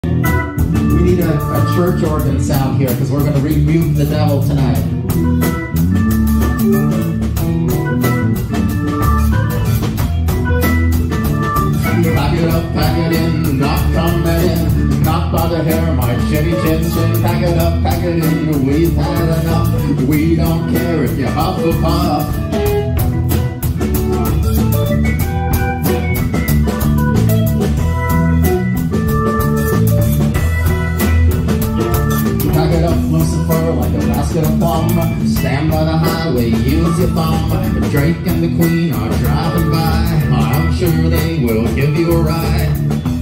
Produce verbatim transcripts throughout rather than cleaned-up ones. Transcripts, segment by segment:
We need a, a church organ sound here because we're going to rebuke the devil tonight. Pack it up, pack it in, not coming in, not by the hair, my chinny chin chin. Pack it up, pack it in, we've had enough. We don't care if you huff or puff. Pack it up, Lucifer, like a basket of plum. Stand by the highway, use your thumb. Drake and the Queen are driving by. I'm sure they will give you a ride.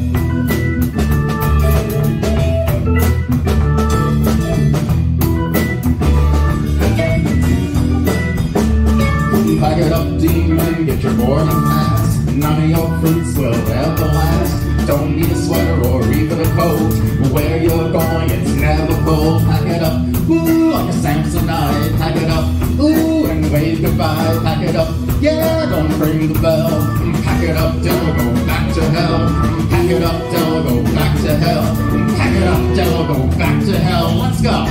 Pack it up, demon, get your boarding pass. None of your fruits will ever last. Don't need a sweater or even a coat. Where you're going, it's never cold. Pack it up, ooh, like a Samsonite. Pack it up, ooh, and wave goodbye. Pack it up, yeah, don't ring the bell. Pack it up, devil, go back to hell. Pack it up, devil, go back to hell. Pack it up, devil, go back to hell. Let's go.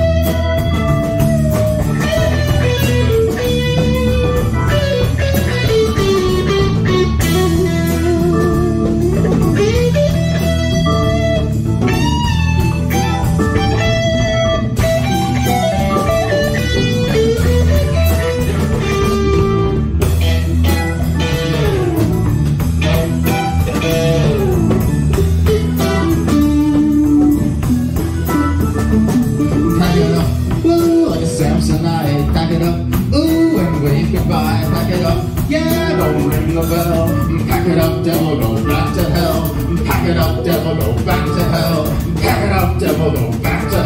Samsonite, pack it up, ooh, and wave goodbye. Pack it up, yeah, don't ring the bell. Pack it up, devil, go back to hell. Pack it up, devil, go back to hell. Pack it up, devil, go back to hell.